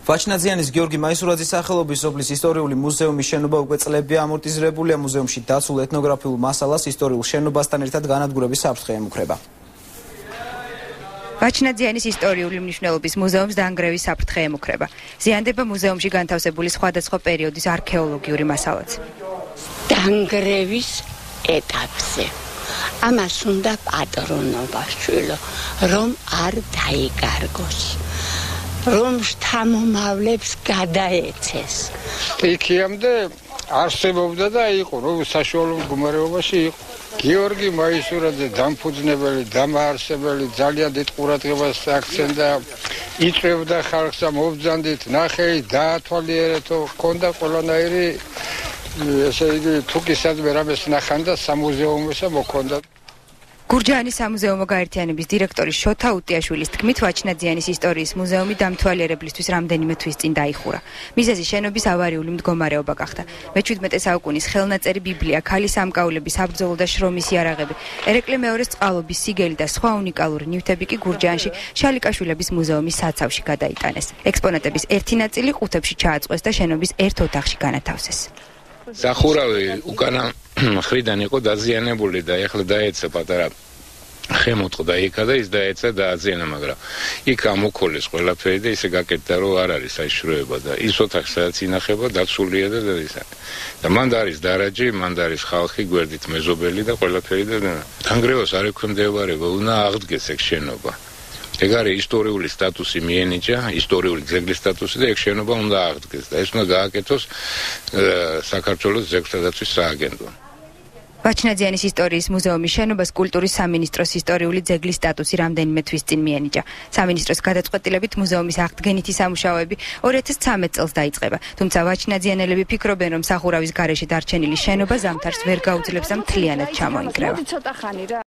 ვაჩნაძიანის გიორგი მაისურაძის სახელობის სოფლის ისტორიული მუზეუმის შენობა უკვე წლებია ამორტიზირებულია. მუზეუმში დაცულ ეთნოგრაფიულ მასალას ისტორიულ შენობასთან ერთად განადგურების საფრთხე ემუქრება. ვაჩნაძიანის ისტორიული მნიშვნელობის მუზეუმს დაანგრევის საფრთხე ემუქრება. ზიანდება მუზეუმში განთავსებული სხვადასხვა პერიოდის არქეოლოგიური მასალაც. დაანგრევის ეტაპზე. ამას უნდა პატრონობა შვილო, რომ არ დაიკარგოს. რომ შთამომავლებს გადაეცეს. იქამდე არსებობდა და იყო, რომ საშუალო მდგომარეობაში იყო. გიორგი მაისურაძე დამფუძნებელი, დამაარსებელი, ძალიან დიდ ყურადღებას აქცევდა, იწვევდა ხალხს და მობრძანდით ნახე, დაათვალიერეთო, ჰქონდა ყველანაირი ესე იგი თუკისადმი რამეს ნახანდა სამუზეუმოსა მოქონდა. გურჯაანის სამუზეუმო გაერთიანების დირექტორის შოთა უტიაშვილის თქმით, ვაჩნაძიანის ისტორიის მუზეუმი დამთვალიერებლისთვის რამდენიმე თვის წინ დაიხურა. მიზეზი შენობის ავარიული მდგომარეობა გახდა. მე-17 საუკუნის ხელნაწერი ბიბლია, ქალის სამკაულები, საბრძოლო და შრომის იარაღები, ერეკლე მეორეს წყალობის სიგელი და სხვა უნიკალური ნივთები კი გურჯაანში შალიკაშვილების მუზეუმის საცავში გადაიტანეს. ექსპონატების ერთი ნაწილი ყუთებში ჩააწყვეს და შენობის ერთ ოთახში განათავსეს. სახურავი უკანა მხრიდან იყო დაზიანებული და ეხლა დაეცა პატარა ხემოწყდა იქა და ის დაეცა დააზიანა, მაგრამ იქ ამოქოლეს ყველაფერი და ისე გაკეთდა, რომ არ არის საიშროება და ის ოთახი სადაც ინახება დაცულია და ისა. და მანდ არის დარაჯი, მანდ არის ხალხი, გვერდით მეზობელი და ყველაფერი და დაანგრევას არ ექვემდებარება, უნდა აღდგეს ეგ შენობა. ეგ არის ისტორიული სტატუსი მიენიჭა, ისტორიული ძეგლის სტატუსი და ეგ შენობა უნდა აღდგეს და ეს უნდა გააკეთოს საქართველოს ძეგლთა დაცვის სააგენტომ. ვაჩნაძიანის ისტორიის მუზეუმის შენობას კულტურის სამინისტროს ისტორიული ძეგლის სტატუსი რამდენიმე თვის წინ მიენიჭა. სამინისტროს გადაწყვეტილებით მუზეუმის აღდგენითი სამუშაოები 2013 წელს დაიწყება. თუმცა ვაჩნაძიანელები ფიქრობენ, რომ სახურავის გარეშე დარჩენილი შენობა ზამთარს ვერ გაუძლებს და მთლიანად ჩამოინგრევა.